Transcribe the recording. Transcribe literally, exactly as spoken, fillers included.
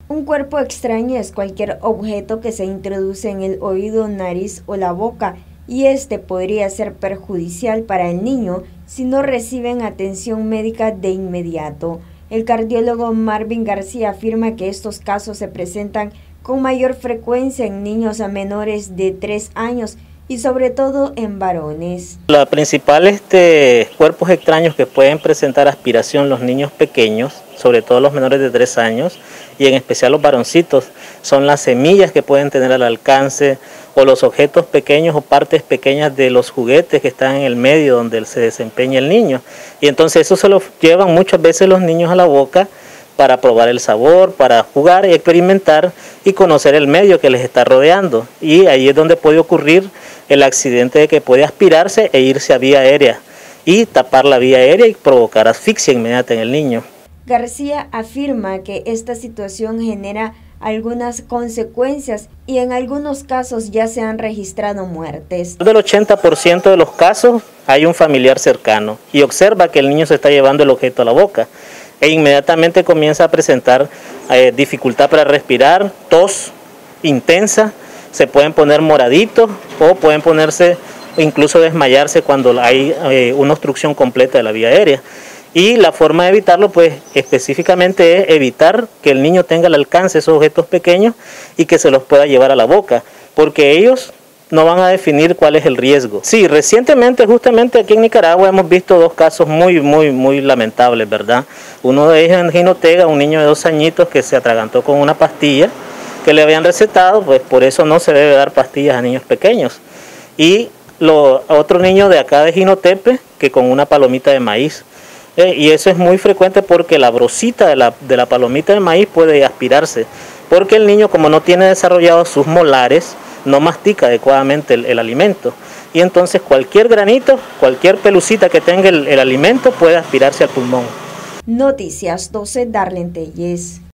Un cuerpo extraño es cualquier objeto que se introduce en el oído, nariz o la boca, y este podría ser perjudicial para el niño si no reciben atención médica de inmediato. El cardiólogo Marvin García afirma que estos casos se presentan con mayor frecuencia en niños a menores de tres años y sobre todo en varones. Los principales este, cuerpos extraños que pueden presentar aspiración los niños pequeños, sobre todo los menores de tres años, y en especial los varoncitos, son las semillas que pueden tener al alcance, o los objetos pequeños o partes pequeñas de los juguetes que están en el medio donde se desempeña el niño. Y entonces eso se lo llevan muchas veces los niños a la boca para probar el sabor, para jugar y experimentar y conocer el medio que les está rodeando. Y ahí es donde puede ocurrir el accidente de que puede aspirarse e irse a vía aérea y tapar la vía aérea y provocar asfixia inmediata en el niño. García afirma que esta situación genera algunas consecuencias y en algunos casos ya se han registrado muertes. Del ochenta por ciento de los casos hay un familiar cercano y observa que el niño se está llevando el objeto a la boca e inmediatamente comienza a presentar eh, dificultad para respirar, tos intensa, se pueden poner moraditos o pueden ponerse, incluso desmayarse cuando hay eh, una obstrucción completa de la vía aérea. Y la forma de evitarlo, pues específicamente es evitar que el niño tenga al alcance esos objetos pequeños y que se los pueda llevar a la boca, porque ellos no van a definir cuál es el riesgo. Sí, recientemente justamente aquí en Nicaragua hemos visto dos casos muy, muy, muy lamentables, ¿verdad? Uno de ellos en Jinotega, un niño de dos añitos que se atragantó con una pastilla que le habían recetado, pues por eso no se debe dar pastillas a niños pequeños. Y lo, otro niño de acá de Jinotepe que con una palomita de maíz. Eh, y eso es muy frecuente porque la brosita de la, de la palomita de maíz puede aspirarse, porque el niño, como no tiene desarrollados sus molares, no mastica adecuadamente el, el alimento. Y entonces cualquier granito, cualquier pelucita que tenga el, el alimento puede aspirarse al pulmón. Noticias doce, Darlene Telles.